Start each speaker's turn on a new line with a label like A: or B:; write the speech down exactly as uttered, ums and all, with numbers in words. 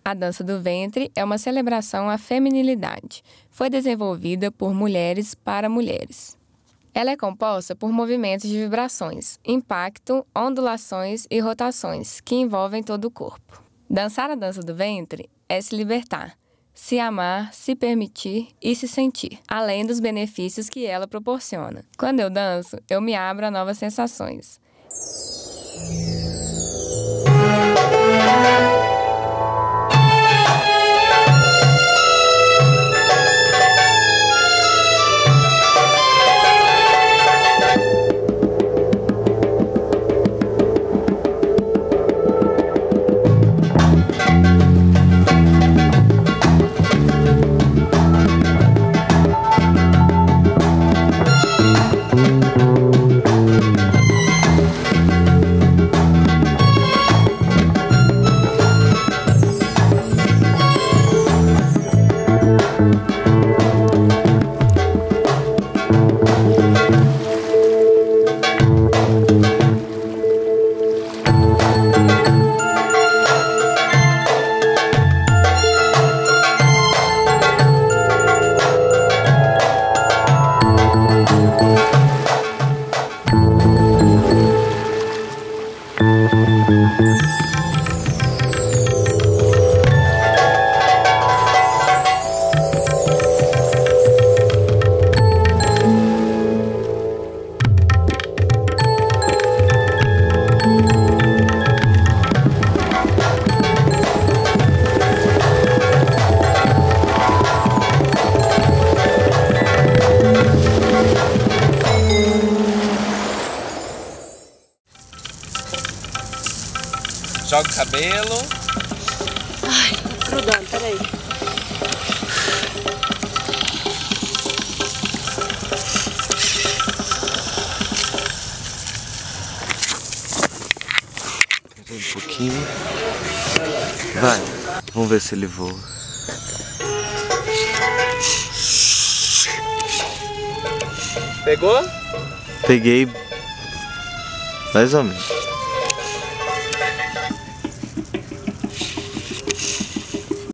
A: A dança do ventre é uma celebração à feminilidade. Foi desenvolvida por mulheres para mulheres. Ela é composta por movimentos de vibrações, impacto, ondulações e rotações que envolvem todo o corpo. Dançar a dança do ventre é se libertar, se amar, se permitir e se sentir, além dos benefícios que ela proporciona. Quando eu danço, eu me abro a novas sensações.
B: Joga o cabelo.
C: Ai, tá grudando, peraí.
D: Um pouquinho. Vai, vamos ver se ele voa.
B: Pegou?
D: Peguei mais ou menos.